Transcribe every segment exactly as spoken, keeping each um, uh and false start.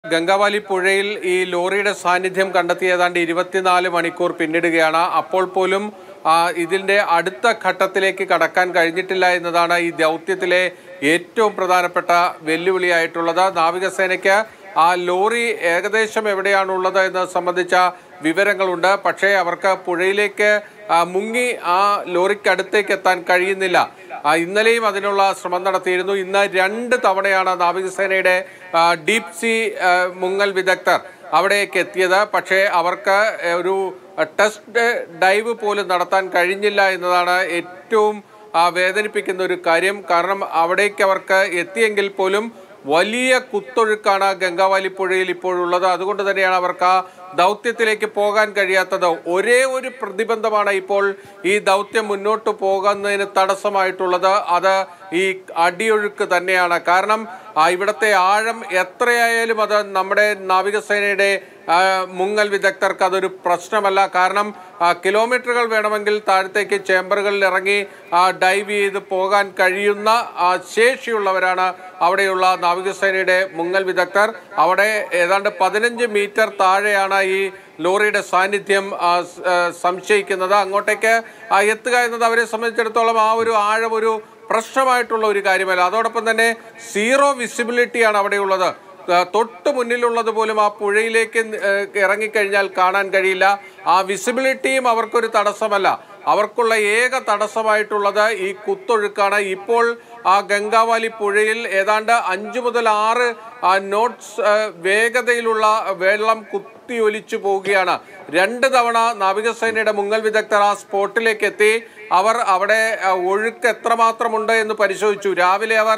ഗംഗാവാലി പുഴയിൽ ഈ ലോറിയുടെ സാന്നിധ്യം കണ്ടെത്തി ഏതാണ്ട് ഇരുപത്തിനാല് മണിക്കൂർ പിന്നിടുകയാണ്. അപ്പോൾ പോലും ഇതിൻ്റെ അടുത്ത ഘട്ടത്തിലേക്ക് കടക്കാൻ കഴിഞ്ഞിട്ടില്ല എന്നതാണ് ഈ ദൗത്യത്തിലെ ഏറ്റവും പ്രധാനപ്പെട്ട വെല്ലുവിളിയായിട്ടുള്ളത്. നാവികസേനയ്ക്ക് ആ ലോറി ഏകദേശം എവിടെയാണുള്ളത് എന്ന് സംബന്ധിച്ച വിവരങ്ങളുണ്ട്. പക്ഷേ അവർക്ക് പുഴയിലേക്ക് മുങ്ങി ആ ലോറിക്കടുത്തേക്ക് എത്താൻ കഴിയുന്നില്ല. ഇന്നലെയും അതിനുള്ള ശ്രമം നടത്തിയിരുന്നു. ഇന്ന് രണ്ട് തവണയാണ് നാവികസേനയുടെ ഡീപ് സീ മുങ്ങൽ വിദഗ്ധർ അവിടേക്ക് എത്തിയത്. പക്ഷേ അവർക്ക് ഒരു ടെസ്റ്റ് ഡൈവ് പോലും നടത്താൻ കഴിഞ്ഞില്ല എന്നതാണ് ഏറ്റവും വേദനിപ്പിക്കുന്ന ഒരു കാര്യം. കാരണം അവിടേക്ക് അവർക്ക് എത്തിയെങ്കിൽ പോലും വലിയ കുത്തൊഴുക്കാണ് ഗംഗാവാലി പുഴയിൽ ഇപ്പോഴുള്ളത്. അതുകൊണ്ട് തന്നെയാണ് അവർക്ക് ആ ദൗത്യത്തിലേക്ക് പോകാൻ കഴിയാത്തത്. ഒരേ ഒരു പ്രതിബന്ധമാണ് ഇപ്പോൾ ഈ ദൗത്യം മുന്നോട്ട് പോകുന്നതിന് തടസ്സമായിട്ടുള്ളത്. അത് ഈ അടിയൊഴുക്ക് തന്നെയാണ്. കാരണം ഇവിടുത്തെ ആഴം എത്രയായാലും അത് നമ്മുടെ നാവികസേനയുടെ മുങ്ങൽ വിദഗ്ധർക്ക് അതൊരു പ്രശ്നമല്ല. കാരണം കിലോമീറ്ററുകൾ വേണമെങ്കിൽ താഴത്തേക്ക് ചേംബറുകളിൽ ഇറങ്ങി ഡൈവ് ചെയ്ത് പോകാൻ കഴിയുന്ന ശേഷിയുള്ളവരാണ് അവിടെയുള്ള നാവികസേനയുടെ മുങ്ങൽ വിദഗ്ധർ. അവിടെ ഏതാണ്ട് പതിനഞ്ച് മീറ്റർ താഴെയാണ് ഈ ലോറിയുടെ സാന്നിധ്യം സംശയിക്കുന്നത്. അങ്ങോട്ടേക്ക് എത്തുക എന്നത് അവരെ സംബന്ധിച്ചിടത്തോളം ആ ഒരു ആഴം ഒരു പ്രശ്നമായിട്ടുള്ള ഒരു കാര്യമല്ല. അതോടൊപ്പം തന്നെ സീറോ വിസിബിലിറ്റിയാണ് അവിടെയുള്ളത്. തൊട്ട് മുന്നിലുള്ളത് പോലും ആ പുഴയിലേക്ക് ഇറങ്ങിക്കഴിഞ്ഞാൽ കാണാൻ കഴിയില്ല. ആ വിസിബിലിറ്റിയും അവർക്കൊരു തടസ്സമല്ല. അവർക്കുള്ള ഏക തടസ്സമായിട്ടുള്ളത് ഈ കുത്തൊഴുക്കാണ്. ഇപ്പോൾ ആ ഗംഗാവാലി പുഴയിൽ ഏതാണ്ട് അഞ്ചു മുതൽ ആറ് നോട്ട്സ് വേഗതയിലുള്ള വെള്ളം കുത്തിയൊലിച്ചു പോവുകയാണ്. രണ്ട് തവണ നാവികസേനയുടെ മുങ്ങൽ വിദഗ്ധർ ആ സ്പോട്ടിലേക്ക് എത്തി. അവർ അവിടെ ഒഴുക്ക് എത്രമാത്രമുണ്ട് എന്ന് പരിശോധിച്ചു. രാവിലെ അവർ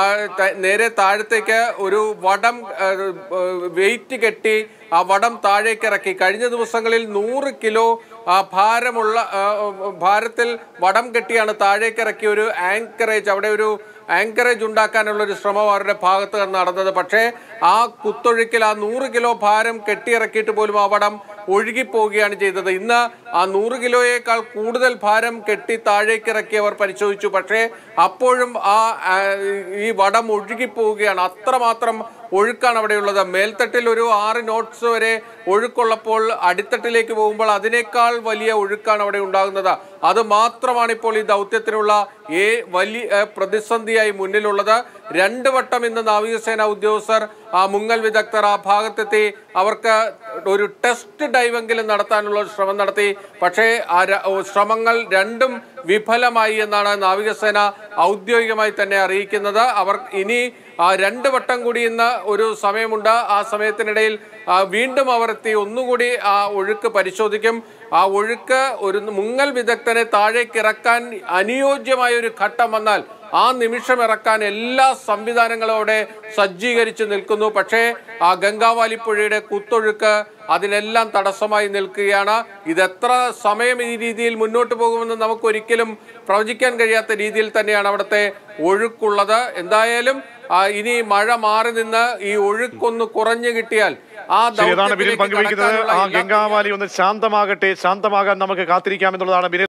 നേരെ താഴത്തേക്ക് ഒരു വടം വെയിറ്റ് കെട്ടി ആ വടം താഴേക്ക് ഇറക്കി. കഴിഞ്ഞ ദിവസങ്ങളിൽ നൂറ് കിലോ ഭാരമുള്ള ഭാരത്തിൽ വടം കെട്ടിയാണ് താഴേക്ക് ഇറക്കി ഒരു ആങ്കറേജ് അവിടെ ഒരു ആങ്കറേജ് ഉണ്ടാക്കാനുള്ള ഒരു ശ്രമം അവരുടെ ഭാഗത്ത് നിന്ന് നടന്നത്. പക്ഷേ ആ കുത്തൊഴുക്കിൽ ആ നൂറ് കിലോ ഭാരം കെട്ടിയിറക്കിയിട്ട് പോലും ആ വടം ഒഴുകിപ്പോവുകയാണ് ചെയ്തത്. ഇന്ന് ആ നൂറ് കിലോയേക്കാൾ കൂടുതൽ ഭാരം കെട്ടി താഴേക്ക് ഇറക്കി അവർ പരിശോധിച്ചു. പക്ഷേ അപ്പോഴും ആ ഈ വടം ഒഴുകിപ്പോവുകയാണ്. അത്രമാത്രം ഒഴുക്കാണ് അവിടെയുള്ളത്. മേൽത്തട്ടിൽ ഒരു ആറ് നോട്ട്സ് വരെ ഒഴുക്കുള്ളപ്പോൾ അടിത്തട്ടിലേക്ക് പോകുമ്പോൾ അതിനേക്കാൾ വലിയ ഒഴുക്കാണ് അവിടെ ഉണ്ടാകുന്നത്. അത് മാത്രമാണ് ഇപ്പോൾ ഈ ദൗത്യത്തിനുള്ള ഏ വലിയ പ്രതിസന്ധിയായി മുന്നിലുള്ളത്. രണ്ട് വട്ടം ഇന്ന് നാവികസേന ഉദ്യോഗസ്ഥർ ആ മുങ്ങൽ വിദഗ്ധർ ആ ഭാഗത്തെത്തി അവർക്ക് ഒരു ടെസ്റ്റ് ഡൈവെങ്കിലും നടത്താനുള്ള ശ്രമം നടത്തി. പക്ഷേ ആ ശ്രമങ്ങൾ രണ്ടും വിഫലമായി എന്നാണ് നാവികസേന ഔദ്യോഗികമായി തന്നെ അറിയിക്കുന്നത്. അവർ ഇനി രണ്ട് വട്ടം കൂടി ഇന്ന് ഒരു സമയമുണ്ട്. ആ സമയത്തിനിടയിൽ വീണ്ടും അവർ എത്തി ഒന്നുകൂടി ആ ഒഴുക്ക് പരിശോധിക്കും. ആ ഒഴുക്ക് ഒരു മുങ്ങൽ വിദഗ്ധനെ താഴേക്ക് ഇറക്കാൻ അനുയോജ്യമായ ഒരു ഘട്ടം വന്നാൽ ആ നിമിഷം ഇറക്കാൻ എല്ലാ സംവിധാനങ്ങളും അവിടെ സജ്ജീകരിച്ച് നിൽക്കുന്നു. പക്ഷേ ആ ഗംഗാവാലി പുഴയുടെ കുത്തൊഴുക്ക് അതിനെല്ലാം തടസ്സമായി നിൽക്കുകയാണ്. ഇതെത്ര സമയം ഈ രീതിയിൽ മുന്നോട്ട് പോകുമെന്ന് നമുക്കൊരിക്കലും പ്രവചിക്കാൻ കഴിയാത്ത രീതിയിൽ തന്നെയാണ് അവിടുത്തെ ഒഴുക്കുള്ളത്. എന്തായാലും ഇനി മഴ മാറി നിന്ന് ഈ ഒഴുക്കൊന്ന് കുറഞ്ഞു കിട്ടിയാൽ ആ പങ്കുവയ്ക്കുന്നത് ആ ഗംഗാവാലി ഒന്ന് ശാന്തമാകട്ടെ, ശാന്തമാകാൻ നമുക്ക് കാത്തിരിക്കാം എന്നുള്ളതാണ്.